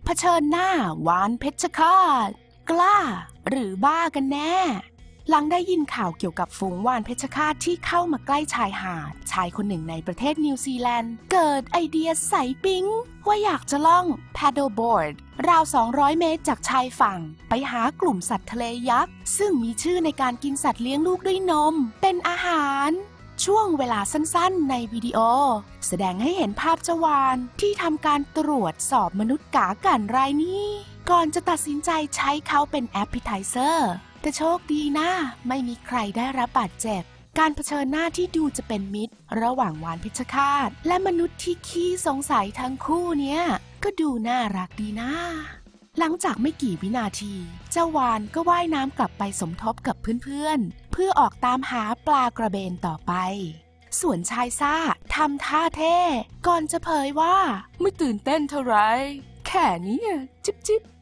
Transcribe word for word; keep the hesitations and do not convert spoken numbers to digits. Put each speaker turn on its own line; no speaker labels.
ชิญหน้าวานเพชฌฆาตกล้าหรือบ้ากันแน่หลังได้ยินข่าวเกี่ยวกับฝูงวานเพชฌฆาตที่เข้ามาใกล้ชายหาดชายคนหนึ่งในประเทศนิวซีแลนด์เกิดไอเดียใสปิ๊งว่าอยากจะล่อง paddleboard ราวสองร้อยเมตรจากชายฝั่งไปหากลุ่มสัตว์ทะเลยักษ์ซึ่งมีชื่อในการกินสัตว์เลี้ยงลูกด้วยนมเป็นอาหารช่วงเวลาสั้นๆในวิดีโอแสดงให้เห็นภาพเจ้าวาฬที่ทำการตรวจสอบมนุษย์กากันรายนี้ก่อนจะตัดสินใจใช้เขาเป็นแอปเปิลไทเซอร์แต่โชคดีนะไม่มีใครได้รับบาดเจ็บการเผชิญหน้าที่ดูจะเป็นมิตรระหว่างวาฬเพชฌฆาตและมนุษย์ที่ขี้สงสัยทั้งคู่เนี้ยก็ดูน่ารักดีนะหลังจากไม่กี่วินาทีเจ้าวาฬก็ว่ายน้ำกลับไปสมทบกับเพื่อนๆเพื่อออกตามหาปลากระเบนต่อไปส่วนชายซ่าทำท่าเท่ก่อนจะเผยว่าไม่ตื่นเต้นเท่าไรแค่นี้จิบจิบ